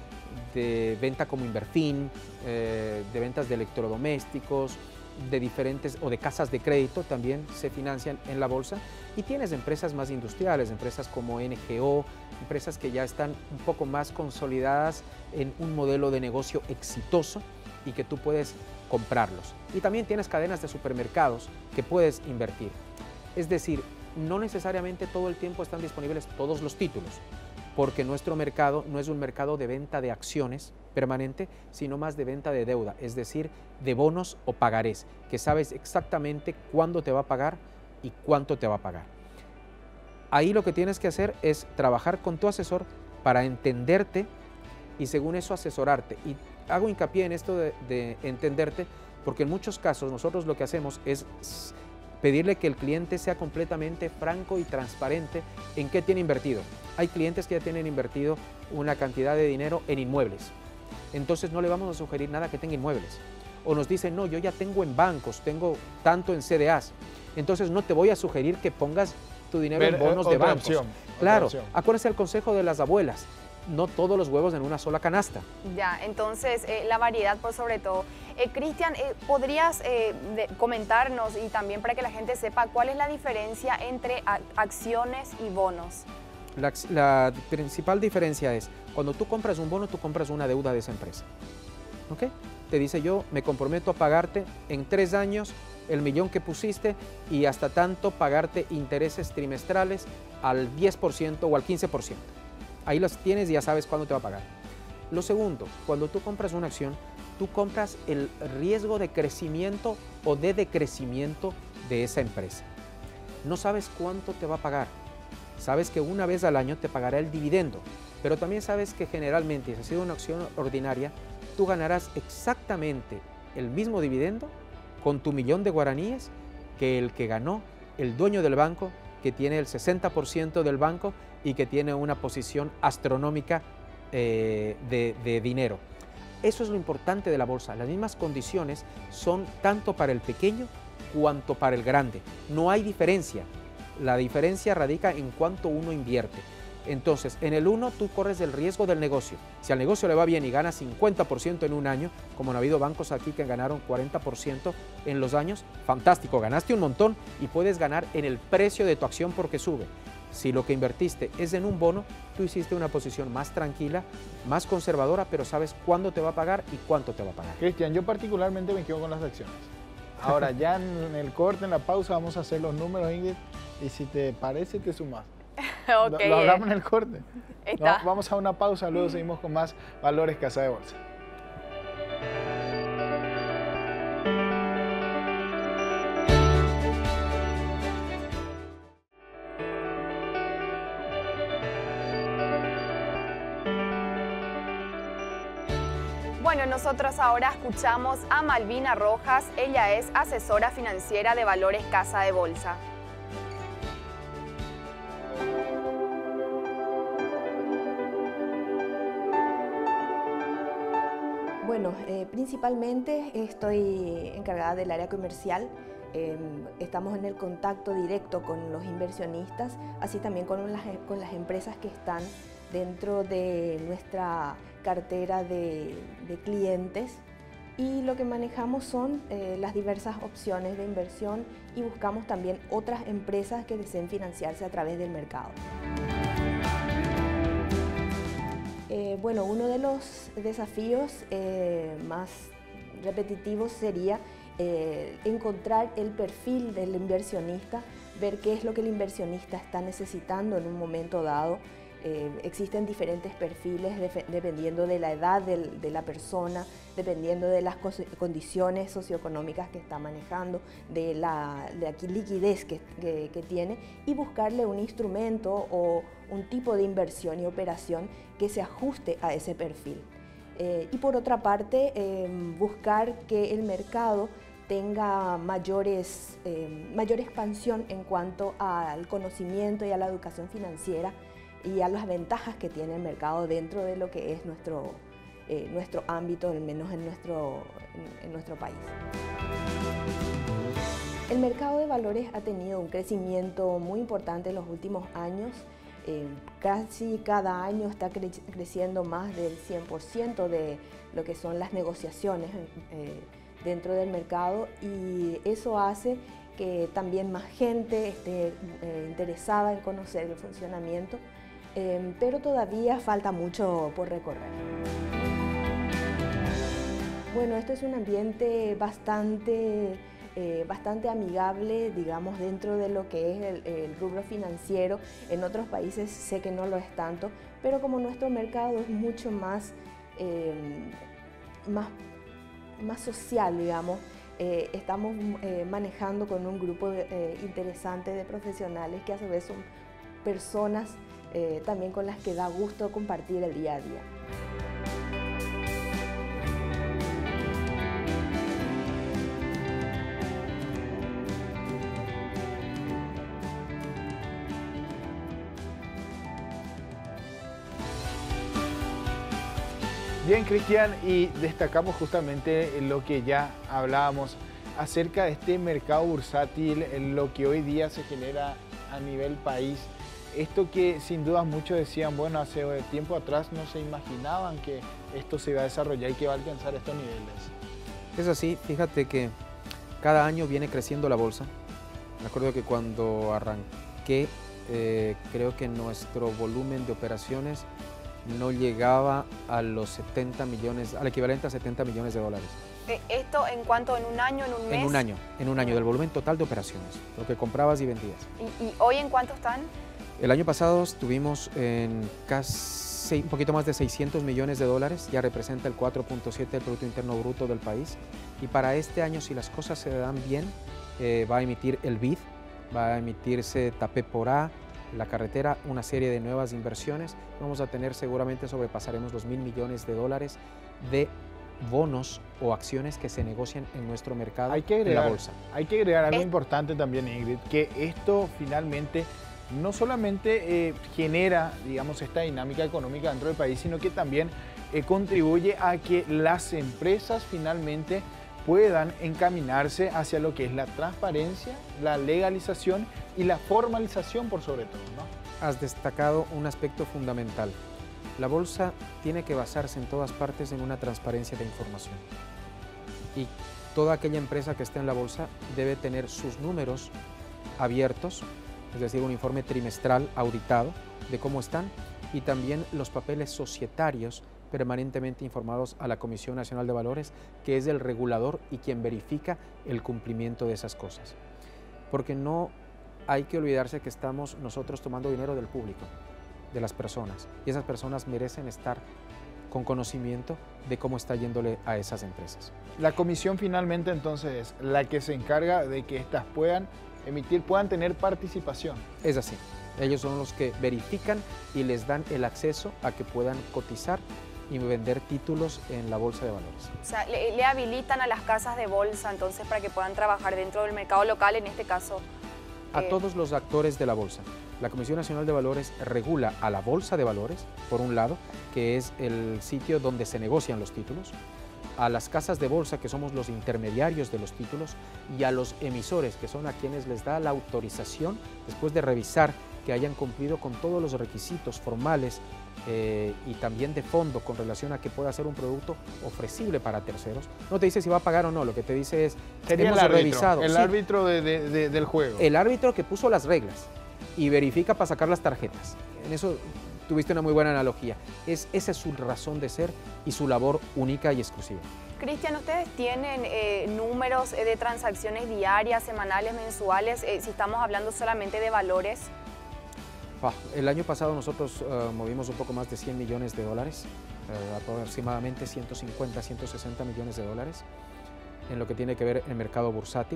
[SPEAKER 3] de venta como Inverfin, eh, de ventas de electrodomésticos, de diferentes o de casas de crédito también se financian en la bolsa. Y tienes empresas más industriales, empresas como N G O, empresas que ya están un poco más consolidadas en un modelo de negocio exitoso y que tú puedes comprarlos. Y también tienes cadenas de supermercados que puedes invertir. Es decir, no necesariamente todo el tiempo están disponibles todos los títulos, porque nuestro mercado no es un mercado de venta de acciones permanente, sino más de venta de deuda, es decir, de bonos o pagarés, que sabes exactamente cuándo te va a pagar y cuánto te va a pagar. Ahí lo que tienes que hacer es trabajar con tu asesor para entenderte y según eso asesorarte. Y hago hincapié en esto de, de entenderte porque en muchos casos nosotros lo que hacemos es pedirle que el cliente sea completamente franco y transparente en qué tiene invertido. Hay clientes que ya tienen invertido una cantidad de dinero en inmuebles, entonces no le vamos a sugerir nada que tenga inmuebles. O nos dicen, no, yo ya tengo en bancos, tengo tanto en C D As, entonces no te voy a sugerir que pongas tu dinero
[SPEAKER 1] Ver,
[SPEAKER 3] en bonos
[SPEAKER 1] otra
[SPEAKER 3] de bancos.
[SPEAKER 1] opción,
[SPEAKER 3] claro,
[SPEAKER 1] otra opción.
[SPEAKER 3] acuérdense el consejo de las abuelas, no todos los huevos en una sola canasta.
[SPEAKER 2] Ya, entonces eh, la variedad por sobre todo. Eh, Cristian, eh, ¿podrías eh, de, comentarnos y también para que la gente sepa cuál es la diferencia entre a, acciones y bonos?
[SPEAKER 3] La, la principal diferencia es, cuando tú compras un bono, tú compras una deuda de esa empresa. ¿Ok? Te dice, yo me comprometo a pagarte en tres años el millón que pusiste y hasta tanto pagarte intereses trimestrales al diez por ciento o al quince por ciento. Ahí los tienes y ya sabes cuándo te va a pagar. Lo segundo, cuando tú compras una acción, tú compras el riesgo de crecimiento o de decrecimiento de esa empresa. No sabes cuánto te va a pagar. Sabes que una vez al año te pagará el dividendo, pero también sabes que generalmente, si ha sido una acción ordinaria, tú ganarás exactamente el mismo dividendo con tu millón de guaraníes que el que ganó el dueño del banco, que tiene el sesenta por ciento del banco y que tiene una posición astronómica eh, de, de dinero. Eso es lo importante de la bolsa. Las mismas condiciones son tanto para el pequeño cuanto para el grande. No hay diferencia. La diferencia radica en cuánto uno invierte. Entonces, en el uno tú corres el riesgo del negocio. Si al negocio le va bien y gana cincuenta por ciento en un año, como han habido bancos aquí que ganaron cuarenta por ciento en los años, fantástico, ganaste un montón y puedes ganar en el precio de tu acción porque sube. Si lo que invertiste es en un bono, tú hiciste una posición más tranquila, más conservadora, pero sabes cuándo te va a pagar y cuánto te va a pagar.
[SPEAKER 1] Cristian, yo particularmente me quedo con las acciones. Ahora, ya en el corte, en la pausa, vamos a hacer los números, Ingrid, y si te parece, te sumas.
[SPEAKER 2] Okay,
[SPEAKER 1] lo, lo hablamos en el corte.
[SPEAKER 2] Está.
[SPEAKER 1] No, vamos a una pausa, luego seguimos con más Valores Casa de Bolsa.
[SPEAKER 2] Bueno, nosotros ahora escuchamos a Malvina Rojas, ella es asesora financiera de Valores Casa de Bolsa.
[SPEAKER 5] Bueno, eh, principalmente estoy encargada del área comercial. Eh, estamos en el contacto directo con los inversionistas, así también con las, con las empresas que están dentro de nuestra cartera de, de clientes. Y lo que manejamos son eh, las diversas opciones de inversión y buscamos también otras empresas que deseen financiarse a través del mercado. Eh, bueno, uno de los desafíos eh, más repetitivos sería eh, encontrar el perfil del inversionista, ver qué es lo que el inversionista está necesitando en un momento dado. Eh, existen diferentes perfiles de, dependiendo de la edad del, de la persona, dependiendo de las condiciones socioeconómicas que está manejando, de la, de la liquidez que, que, que tiene, y buscarle un instrumento o un tipo de inversión y operación que se ajuste a ese perfil. Eh, y por otra parte, eh, buscar que el mercado tenga mayores, eh, mayor expansión en cuanto al conocimiento y a la educación financiera y a las ventajas que tiene el mercado dentro de lo que es nuestro, eh, nuestro ámbito, al menos en nuestro, en, en nuestro país. El mercado de valores ha tenido un crecimiento muy importante en los últimos años. Eh, casi cada año está cre creciendo más del cien por ciento de lo que son las negociaciones eh, dentro del mercado, y eso hace que también más gente esté eh, interesada en conocer el funcionamiento. Eh, pero todavía falta mucho por recorrer. Bueno, esto es un ambiente bastante, eh, bastante amigable, digamos, dentro de lo que es el, el rubro financiero. En otros países sé que no lo es tanto, pero como nuestro mercado es mucho más, eh, más, más social, digamos, eh, estamos eh, manejando con un grupo de, eh, interesante de profesionales que a su vez son personas eh, también con las que da gusto compartir el día a día.
[SPEAKER 1] Bien, Cristian, y destacamos justamente lo que ya hablábamos acerca de este mercado bursátil, lo que hoy día se genera a nivel país. Esto que sin duda muchos decían, bueno, hace tiempo atrás no se imaginaban que esto se iba a desarrollar y que va a alcanzar estos niveles.
[SPEAKER 3] Es así, fíjate que cada año viene creciendo la bolsa. Me acuerdo que cuando arranqué, eh, creo que nuestro volumen de operaciones no llegaba a los setenta millones, al equivalente a setenta millones de dólares.
[SPEAKER 2] ¿Esto en cuánto? ¿En un año? ¿En un mes?
[SPEAKER 3] En un año, en un año, del volumen total de operaciones, lo que comprabas y vendías.
[SPEAKER 2] ¿Y, y hoy en cuánto están?
[SPEAKER 3] El año pasado estuvimos en casi un poquito más de seiscientos millones de dólares, ya representa el cuatro punto siete del Producto Interno Bruto del país. Y para este año, si las cosas se dan bien, eh, va a emitir el B I D, va a emitirse Tapé por A, la carretera, una serie de nuevas inversiones. Vamos a tener, seguramente sobrepasaremos los mil millones de dólares de bonos o acciones que se negocian en nuestro mercado,
[SPEAKER 1] hay que agregar,
[SPEAKER 3] en la bolsa.
[SPEAKER 1] Hay que agregar algo
[SPEAKER 2] es...
[SPEAKER 1] importante también, Ingrid, que esto finalmente no solamente eh, genera, digamos, esta dinámica económica dentro del país, sino que también eh, contribuye a que las empresas finalmente puedan encaminarse hacia lo que es la transparencia, la legalización y la formalización por sobre todo, ¿no?
[SPEAKER 3] Has destacado un aspecto fundamental. La bolsa tiene que basarse en todas partes en una transparencia de información. Y toda aquella empresa que esté en la bolsa debe tener sus números abiertos, es decir, un informe trimestral auditado de cómo están, y también los papeles societarios permanentemente informados a la Comisión Nacional de Valores, que es el regulador y quien verifica el cumplimiento de esas cosas. Porque no hay que olvidarse que estamos nosotros tomando dinero del público, de las personas, y esas personas merecen estar con conocimiento de cómo está yéndole a esas empresas.
[SPEAKER 1] La comisión finalmente entonces es la que se encarga de que éstas puedan emitir, puedan tener participación.
[SPEAKER 3] Es así, ellos son los que verifican y les dan el acceso a que puedan cotizar y vender títulos en la bolsa de valores.
[SPEAKER 2] O sea, le, le habilitan a las casas de bolsa entonces para que puedan trabajar dentro del mercado local, en este caso.
[SPEAKER 3] A
[SPEAKER 2] eh...
[SPEAKER 3] todos los actores de la bolsa. La Comisión Nacional de Valores regula a la Bolsa de Valores, por un lado, que es el sitio donde se negocian los títulos, a las casas de bolsa, que somos los intermediarios de los títulos, y a los emisores, que son a quienes les da la autorización, después de revisar que hayan cumplido con todos los requisitos formales eh, y también de fondo con relación a que pueda ser un producto ofrecible para terceros. No te dice si va a pagar o no, lo que te dice es,
[SPEAKER 1] sería
[SPEAKER 3] hemos
[SPEAKER 1] el árbitro,
[SPEAKER 3] revisado.
[SPEAKER 1] El
[SPEAKER 3] sí,
[SPEAKER 1] árbitro de, de, de, del juego.
[SPEAKER 3] El árbitro que puso las reglas y verifica para sacar las tarjetas. En eso tuviste una muy buena analogía. Es, esa es su razón de ser y su labor única y exclusiva.
[SPEAKER 2] Cristian, ¿ustedes tienen eh, números de transacciones diarias, semanales, mensuales, eh, si estamos hablando solamente de valores?
[SPEAKER 3] Ah, el año pasado nosotros uh, movimos un poco más de cien millones de dólares, uh, aproximadamente ciento cincuenta, ciento sesenta millones de dólares en lo que tiene que ver el mercado bursátil.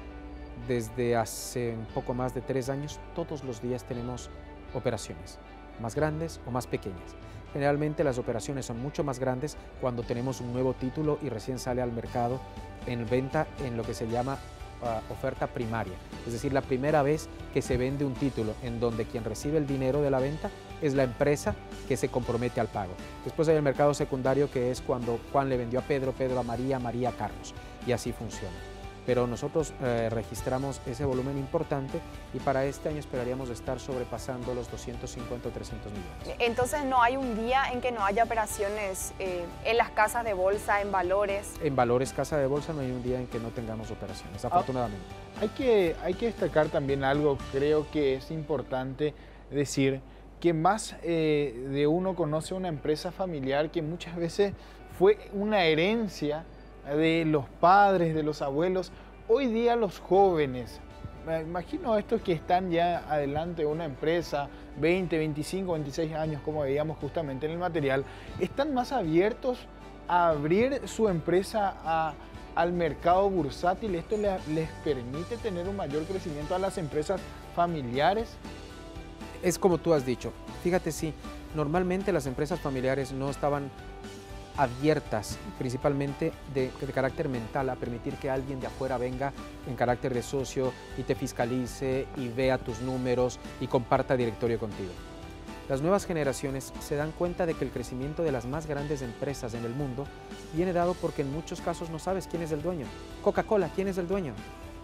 [SPEAKER 3] Desde hace un poco más de tres años, todos los días tenemos operaciones, más grandes o más pequeñas. Generalmente las operaciones son mucho más grandes cuando tenemos un nuevo título y recién sale al mercado en venta en lo que se llama uh, oferta primaria, es decir, la primera vez que se vende un título en donde quien recibe el dinero de la venta es la empresa que se compromete al pago. Después hay el mercado secundario, que es cuando Juan le vendió a Pedro, Pedro a María, María a Carlos, y así funciona. Pero nosotros eh, registramos ese volumen importante y para este año esperaríamos estar sobrepasando los doscientos cincuenta o trescientos millones.
[SPEAKER 2] Entonces no hay un día en que no haya operaciones eh, en las casas de bolsa, en valores.
[SPEAKER 3] En valores, casa de bolsa, no hay un día en que no tengamos operaciones, afortunadamente.
[SPEAKER 1] Ah, hay, que, hay que destacar también algo, creo que es importante decir, que más eh, de uno conoce una empresa familiar que muchas veces fue una herencia de los padres, de los abuelos. Hoy día los jóvenes, me imagino estos que están ya adelante de una empresa, veinte, veinticinco, veintiséis años, como veíamos justamente en el material, están más abiertos a abrir su empresa a al mercado bursátil, ¿esto le, les permite tener un mayor crecimiento a las empresas familiares?
[SPEAKER 3] Es como tú has dicho, fíjate, sí, normalmente las empresas familiares no estaban abiertas, principalmente de, de carácter mental, a permitir que alguien de afuera venga en carácter de socio y te fiscalice y vea tus números y comparta directorio contigo. Las nuevas generaciones se dan cuenta de que el crecimiento de las más grandes empresas en el mundo viene dado porque en muchos casos no sabes quién es el dueño. Coca-Cola, ¿quién es el dueño?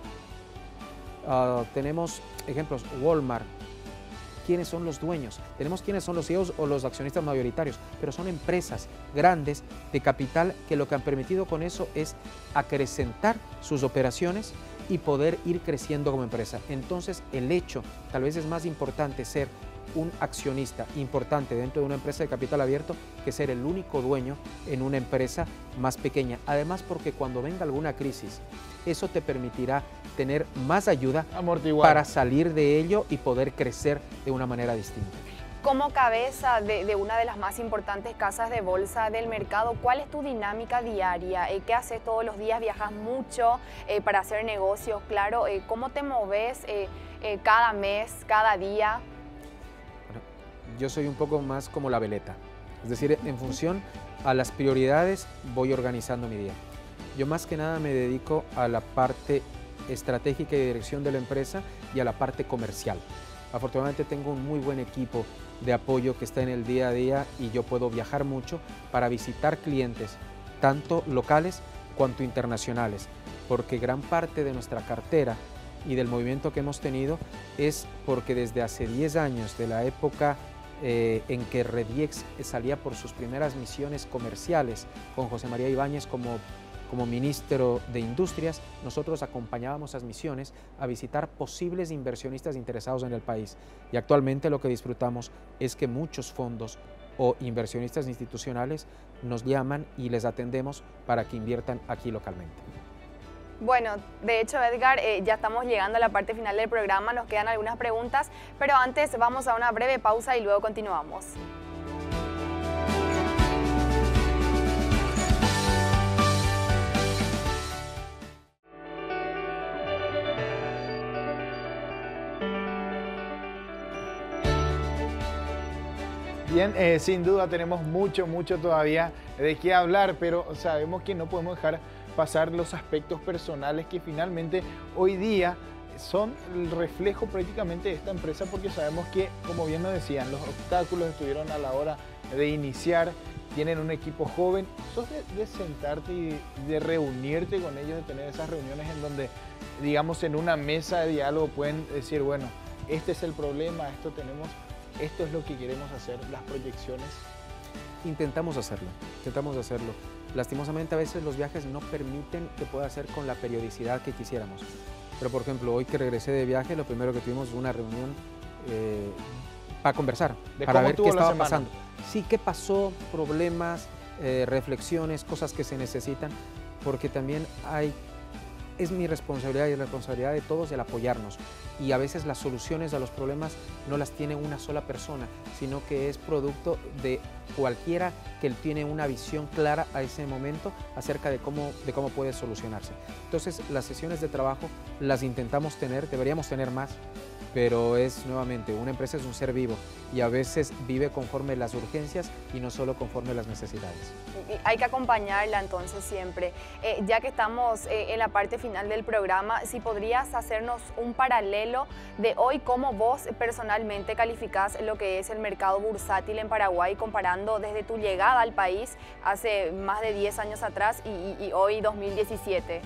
[SPEAKER 3] Uh, tenemos ejemplos, Walmart. ¿Quiénes son los dueños? Tenemos quiénes son los C E Os o los accionistas mayoritarios, pero son empresas grandes de capital que lo que han permitido con eso es acrecentar sus operaciones y poder ir creciendo como empresa. Entonces, el hecho, tal vez es más importante ser un accionista importante dentro de una empresa de capital abierto que ser el único dueño en una empresa más pequeña. Además, porque cuando venga alguna crisis, eso te permitirá tener más ayuda
[SPEAKER 1] amortiguar
[SPEAKER 3] para salir de ello y poder crecer de una manera distinta.
[SPEAKER 2] Como cabeza de, de una de las más importantes casas de bolsa del mercado, ¿cuál es tu dinámica diaria? Eh, ¿Qué haces todos los días? ¿Viajas mucho eh, para hacer negocios? Claro, eh, ¿cómo te moves eh, eh, cada mes, cada día?
[SPEAKER 3] Bueno, yo soy un poco más como la veleta, es decir, en función a las prioridades voy organizando mi día. Yo más que nada me dedico a la parte estratégica y de dirección de la empresa y a la parte comercial. Afortunadamente tengo un muy buen equipo de apoyo que está en el día a día y yo puedo viajar mucho para visitar clientes, tanto locales cuanto internacionales, porque gran parte de nuestra cartera y del movimiento que hemos tenido es porque desde hace diez años, de la época eh, en que Rediex salía por sus primeras misiones comerciales con José María Ibáñez como Como ministro de Industrias, nosotros acompañábamos a esas misiones a visitar posibles inversionistas interesados en el país. Y actualmente lo que disfrutamos es que muchos fondos o inversionistas institucionales nos llaman y les atendemos para que inviertan aquí localmente.
[SPEAKER 2] Bueno, de hecho, Edgar, eh, ya estamos llegando a la parte final del programa, nos quedan algunas preguntas, pero antes vamos a una breve pausa y luego continuamos.
[SPEAKER 1] Bien, eh, sin duda tenemos mucho, mucho todavía de qué hablar, pero sabemos que no podemos dejar pasar los aspectos personales que finalmente hoy día son el reflejo prácticamente de esta empresa, porque sabemos que, como bien nos decían, los obstáculos estuvieron a la hora de iniciar, tienen un equipo joven. ¿Sos de, de sentarte y de reunirte con ellos, de tener esas reuniones en donde, digamos, en una mesa de diálogo pueden decir, bueno, este es el problema, esto tenemos... esto es lo que queremos hacer, las proyecciones?
[SPEAKER 3] Intentamos hacerlo, intentamos hacerlo. Lastimosamente a veces los viajes no permiten que pueda hacer con la periodicidad que quisiéramos. Pero por ejemplo, hoy que regresé de viaje, lo primero que tuvimos fue una reunión eh, para conversar,
[SPEAKER 1] ¿De
[SPEAKER 3] para
[SPEAKER 1] cómo
[SPEAKER 3] ver
[SPEAKER 1] tuvo
[SPEAKER 3] qué
[SPEAKER 1] la
[SPEAKER 3] estaba
[SPEAKER 1] semana?
[SPEAKER 3] pasando. Sí, qué pasó, problemas, eh, reflexiones, cosas que se necesitan, porque también hay... es mi responsabilidad y la responsabilidad de todos el apoyarnos, y a veces las soluciones a los problemas no las tiene una sola persona, sino que es producto de cualquiera que tiene una visión clara a ese momento acerca de cómo, de cómo puede solucionarse. Entonces las sesiones de trabajo las intentamos tener, deberíamos tener más, pero es nuevamente, una empresa es un ser vivo y a veces vive conforme las urgencias y no solo conforme las necesidades.
[SPEAKER 2] Hay que acompañarla entonces siempre. Eh, ya que estamos eh, en la parte final del programa, si podrías hacernos un paralelo de hoy, cómo vos personalmente calificás lo que es el mercado bursátil en Paraguay, comparando desde tu llegada al país hace más de diez años atrás y, y, y hoy dos mil diecisiete.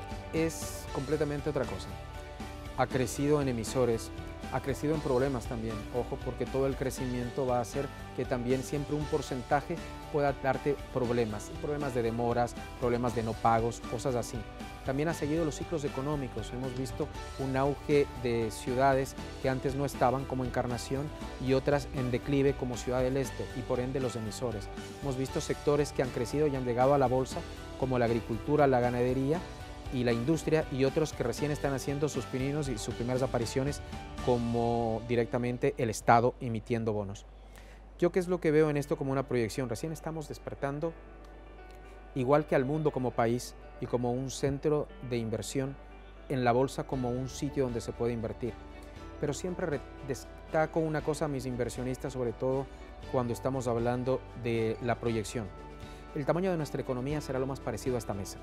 [SPEAKER 3] Es completamente otra cosa. Ha crecido en emisores, ha crecido en problemas también, ojo, porque todo el crecimiento va a hacer que también siempre un porcentaje pueda darte problemas, problemas de demoras, problemas de no pagos, cosas así. También ha seguido los ciclos económicos, hemos visto un auge de ciudades que antes no estaban, como Encarnación, y otras en declive como Ciudad del Este, y por ende los emisores. Hemos visto sectores que han crecido y han llegado a la bolsa, como la agricultura, la ganadería, y la industria, y otros que recién están haciendo sus pininos y sus primeras apariciones, como directamente el Estado emitiendo bonos. Yo, ¿qué es lo que veo en esto como una proyección? Recién estamos despertando igual que al mundo como país y como un centro de inversión, en la bolsa como un sitio donde se puede invertir. Pero siempre destaco una cosa a mis inversionistas, sobre todo cuando estamos hablando de la proyección. El tamaño de nuestra economía será lo más parecido a esta mesa.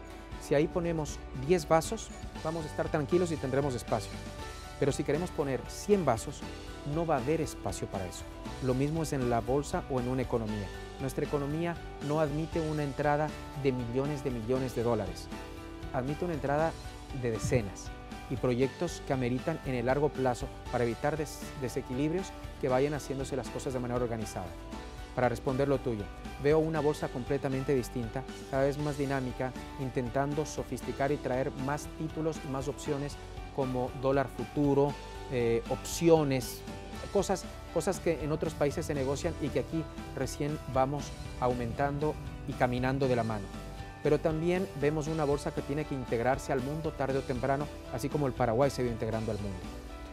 [SPEAKER 3] Si ahí ponemos diez vasos, vamos a estar tranquilos y tendremos espacio. Pero si queremos poner cien vasos, no va a haber espacio para eso. Lo mismo es en la bolsa o en una economía. Nuestra economía no admite una entrada de millones de millones de dólares. Admite una entrada de decenas y proyectos que ameritan en el largo plazo para evitar des desequilibrios que vayan haciéndose las cosas de manera organizada. Para responder lo tuyo, veo una bolsa completamente distinta, cada vez más dinámica, intentando sofisticar y traer más títulos y más opciones como dólar futuro, eh, opciones, cosas, cosas que en otros países se negocian y que aquí recién vamos aumentando y caminando de la mano. Pero también vemos una bolsa que tiene que integrarse al mundo tarde o temprano, así como el Paraguay se ha ido integrando al mundo.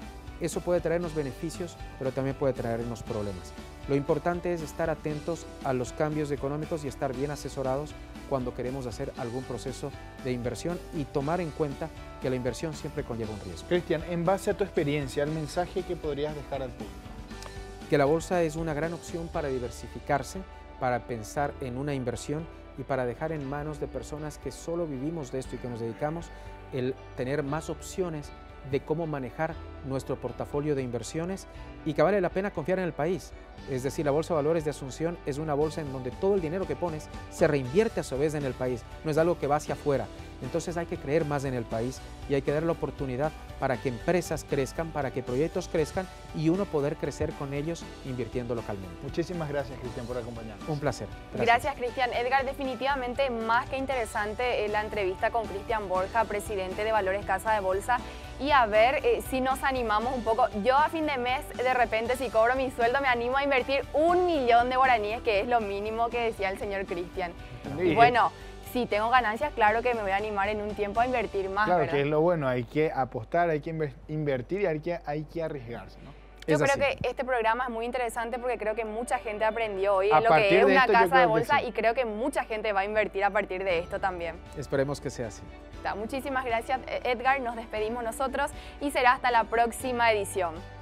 [SPEAKER 3] Eso puede traernos beneficios, pero también puede traernos problemas. Lo importante es estar atentos a los cambios económicos y estar bien asesorados cuando queremos hacer algún proceso de inversión y tomar en cuenta que la inversión siempre conlleva un riesgo.
[SPEAKER 1] Cristian, en base a tu experiencia, el mensaje que podrías dejar al público.
[SPEAKER 3] Que la bolsa es una gran opción para diversificarse, para pensar en una inversión y para dejar en manos de personas que solo vivimos de esto y que nos dedicamos el tener más opciones de cómo manejar nuestro portafolio de inversiones y que vale la pena confiar en el país. Es decir, la Bolsa de Valores de Asunción es una bolsa en donde todo el dinero que pones se reinvierte a su vez en el país, no es algo que va hacia afuera. Entonces hay que creer más en el país y hay que dar la oportunidad para que empresas crezcan, para que proyectos crezcan y uno poder crecer con ellos invirtiendo localmente.
[SPEAKER 1] Muchísimas gracias, Cristian, por acompañarnos.
[SPEAKER 3] Un placer.
[SPEAKER 2] Gracias, gracias Cristian. Edgar, definitivamente más que interesante la entrevista con Cristian Borja, presidente de Valores Casa de Bolsa, y a ver eh, si nos animamos un poco. Yo a fin de mes, de repente, si cobro mi sueldo, me animo a invertir un millón de guaraníes, que es lo mínimo que decía el señor Cristian. Y bueno, si tengo ganancias, claro que me voy a animar en un tiempo a invertir más,
[SPEAKER 1] Claro,
[SPEAKER 2] ¿verdad?
[SPEAKER 1] que es lo bueno, hay que apostar, hay que invertir y hay que, hay que arriesgarse, ¿no?
[SPEAKER 2] Yo
[SPEAKER 3] Es
[SPEAKER 2] creo
[SPEAKER 3] así.
[SPEAKER 2] que este programa es muy interesante porque creo que mucha gente aprendió hoy
[SPEAKER 1] A
[SPEAKER 2] en lo que
[SPEAKER 1] partir
[SPEAKER 2] es
[SPEAKER 1] de
[SPEAKER 2] una
[SPEAKER 1] esto, yo
[SPEAKER 2] casa de
[SPEAKER 1] creo que
[SPEAKER 2] bolsa
[SPEAKER 1] sí.
[SPEAKER 2] y creo que mucha gente va a invertir a partir de esto también.
[SPEAKER 3] Esperemos que sea así.
[SPEAKER 2] Muchísimas gracias, Edgar. Nos despedimos nosotros y será hasta la próxima edición.